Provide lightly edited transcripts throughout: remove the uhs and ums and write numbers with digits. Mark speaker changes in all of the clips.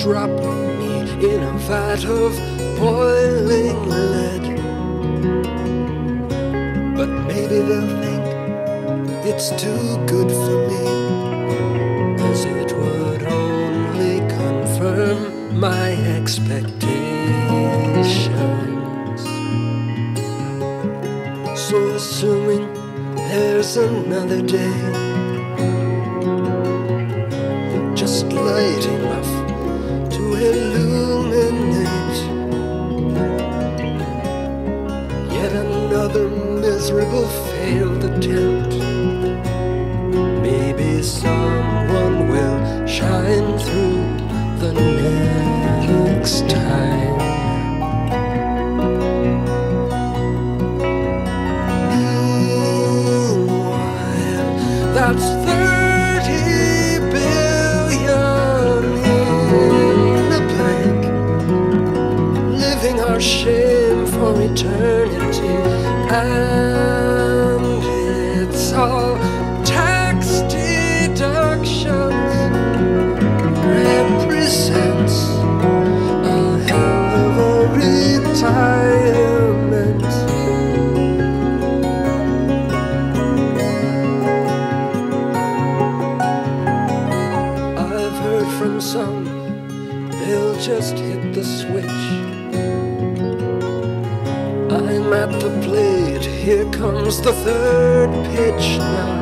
Speaker 1: drop me in a vat of boiling lead. But maybe they'll think it's too good for me, as it would only confirm my expectations. So assuming there's another day, just light enough to illuminate yet another miserable failed attempt. Maybe someone will shine through the next time. Meanwhile, that's 30 billion in the blank, living our shame for eternity, and it's all tax deductions. Represents a hell of a retirement. I've heard from some, they'll just hit the switch. I'm at the plate, here comes the third pitch now.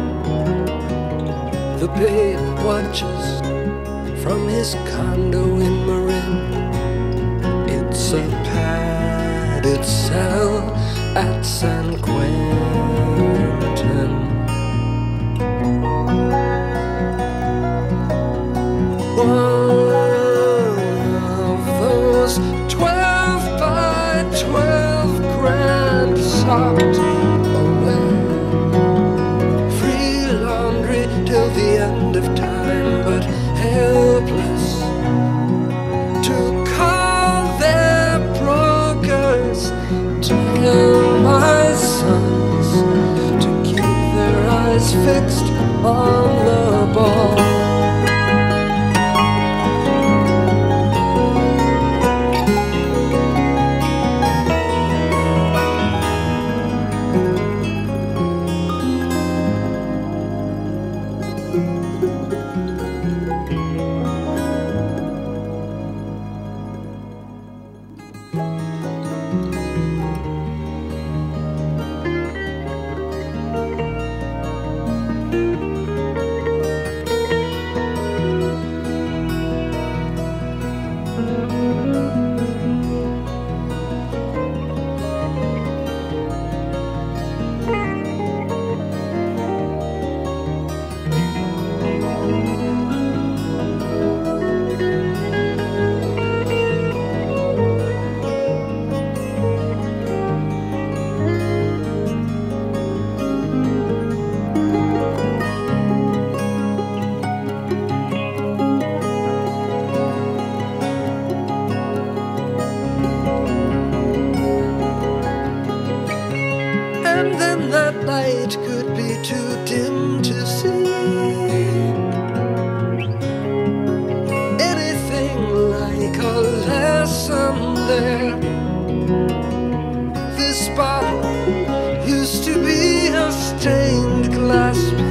Speaker 1: The babe watches from his condo in Marin. It's a padded cell at San Quentin. One of those 12 by 12 grand socked away. Free laundry till the end of time, but helpless to call their brokers. Tell my sons to keep their eyes fixed on the ball. And then that light could be too dim to see anything like a lesson there. This bottle used to be a stained glass